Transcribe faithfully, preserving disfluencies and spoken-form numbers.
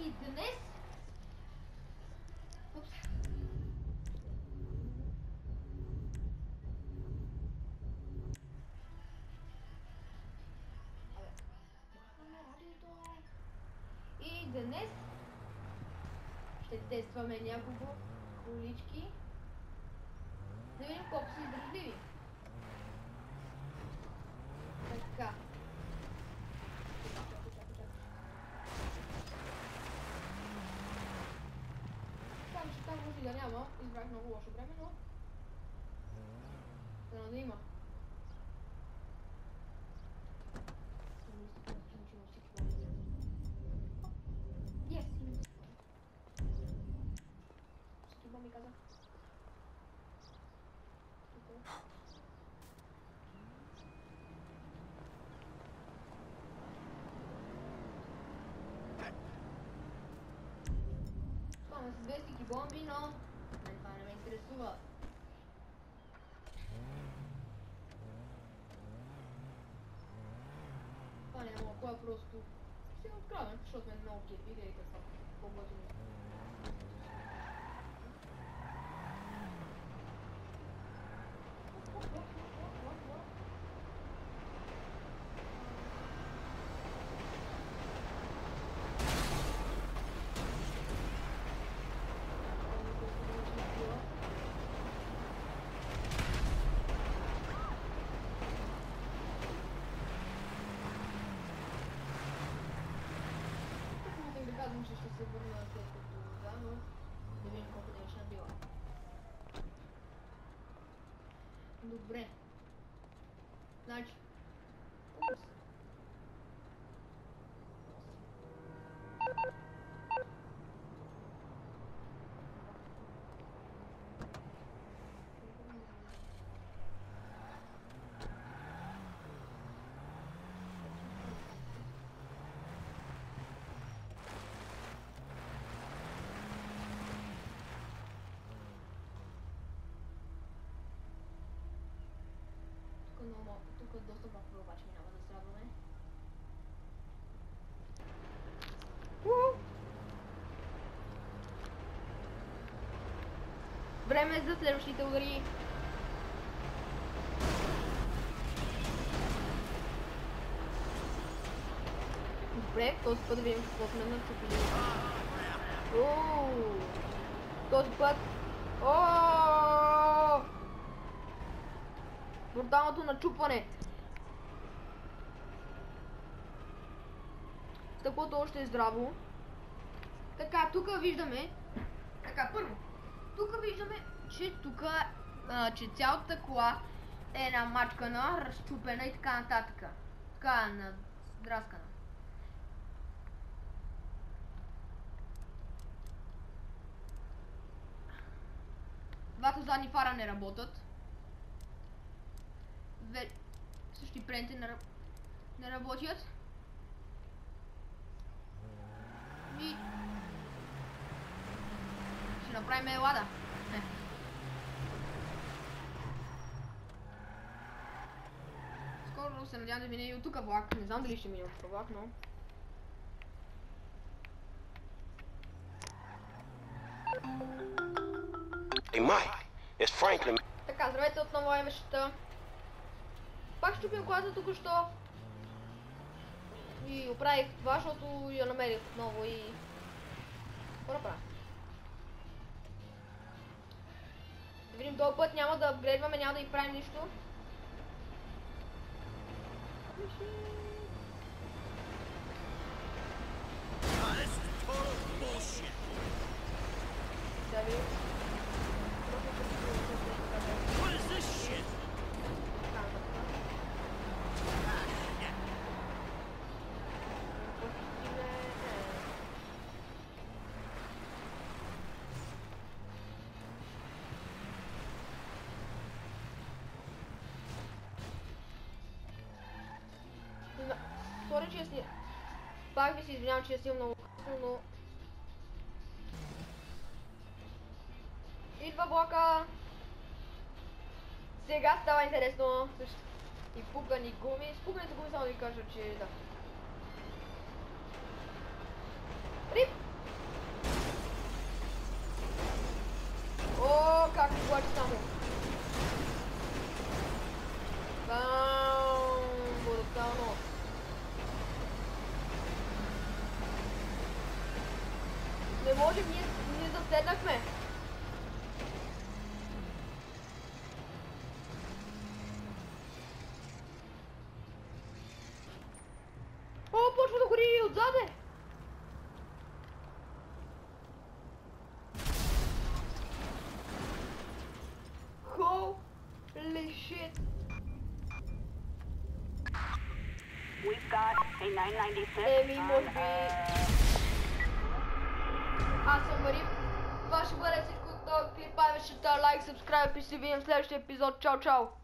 И днес... Упс. Абе, махаме радиото. И днес ще тестваме няколко колички. Да видим колко са издържливи. Така. Там, че там може да няма. Избрах много лошо време, но... Трябва да има. Yes, има скиба ми каза. Спаме с две стики бомби, но това не ме интересува. Това не е много, кое просто си открадвам, защото ме много кефи, гледайте това, по-готино. Казвам, че ще се върна след като да, но да видим колко днешна била. Добре. Значи. Тук е доста малко, обаче няма да страдваме. Време е за следващите удари. Добре, този път да видим какво сме начупили. Ооо! Този път... Ооо! Бруталното начупване. Стъклото още е здраво. Така, тук виждаме. Така, първо. Тук виждаме, че тук, че цялата кола е намачкана, разчупена и така нататък. Така, надраскана. Двата задни фара не работят. Същи предните не, не работят. И ще направим елада. Не. Скоро се надявам да мине и от тук влак. Не знам дали ще мине от тук влак, но... Hey Mike, it's Franklin. Така, здравейте отново, емешата. Пак щупим колата току-що. И оправих това, защото я намерих отново и... Какво направя? Да видим, този път няма да апгрейдваме, няма да и правим нищо. Да видим. What is this shit? Сори, че я сни... Пак ви се извинявам, че я снимам много късно, но... Идва блока! Сега става интересно. Също... И пукани гуми. С пуканите гуми само да ви кажа, че да. Рип! Боже, ние, ние заседнахме. О, почва да гори и отзаде. Holy shit. We've got a nine ninety-six Еми, on, може би... uh, Аз съм Мари. Това ще бъде всичко от този клип. Ще лайк, subscribe и се видим в следващия епизод. Чао, чао!